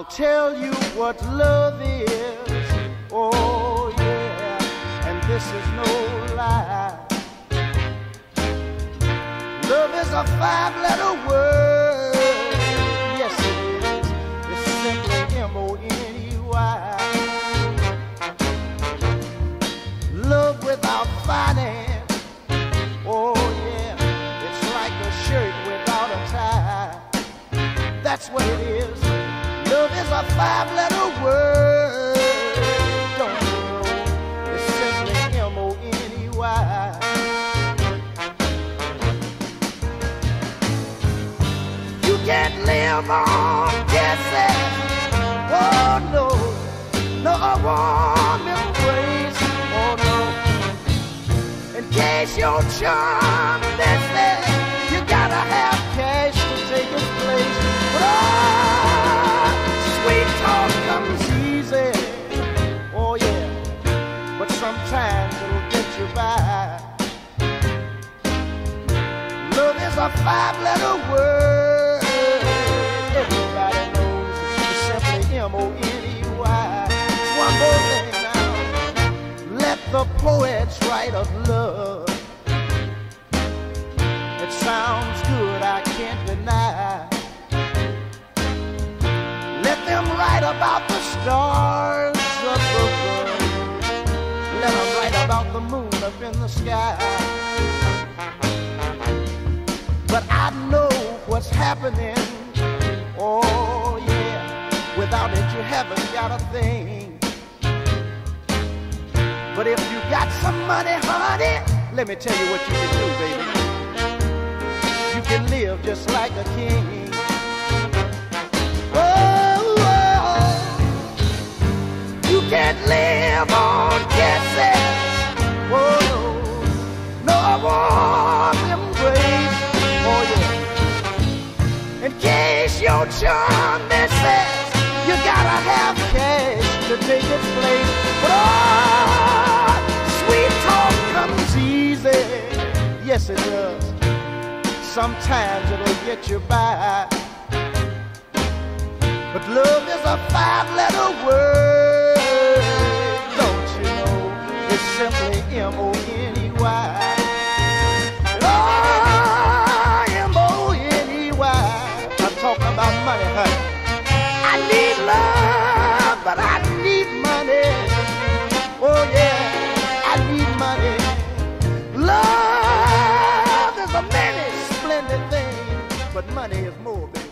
tell you what love is. Oh yeah, and this is no lie. Love is a 5-letter word. Yes it is. It's simply M-O-N-E-Y. Love without finance. Oh yeah, it's like a shirt without a tie. That's what it is. Love is a 5-letter word. Don't you know? It's simply M-O-N-E-Y. You can't live on guessing. Oh no, no warm embrace. Oh no. In case your charm misses, you gotta have cash to take its place. But sweet talk comes easy. Oh yeah, but sometimes it'll get you by. Love is a 5-letter word. Everybody knows it's simply M-O-N-E-Y. One more thing now. Let the poets write of love. It sounds good, I can't deny. Let them write about the stars up above. Let them write about the moon up in the sky. But I know what's happening. Oh yeah, without it you haven't got a thing. But if you got some money, honey, let me tell you what you can do, baby. You can live just like a king. You can't live on guessing. Oh no, no warm embrace. Oh yeah. In case your charm misses, you gotta have cash to take its place. But sweet talk comes easy. Yes it does. Sometimes it'll get you by. But love is a 5-letter word. Don't you know? It's simply M-O-N-E-Y. Oh, M-O-N-E-Y. I'm talking about money, honey. I need love, but I need money. Oh yeah, I need money. Love is a many splendid thing, but money is more, baby.